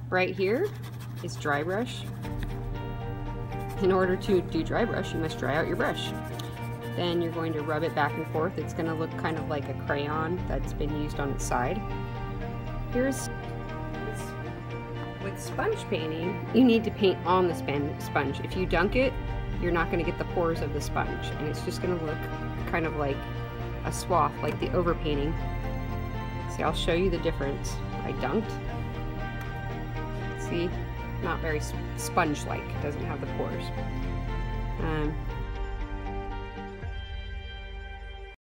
Right here is dry brush. In order to do dry brush, you must dry out your brush. Then you're going to rub it back and forth. It's going to look kind of like a crayon that's been used on its side. Here's with sponge painting, you need to paint on the sponge. If you dunk it, you're not going to get the pores of the sponge, and it's just going to look kind of like a swath, like the overpainting. See, I'll show you the difference. I dunked. See, not very sponge-like. It doesn't have the pores.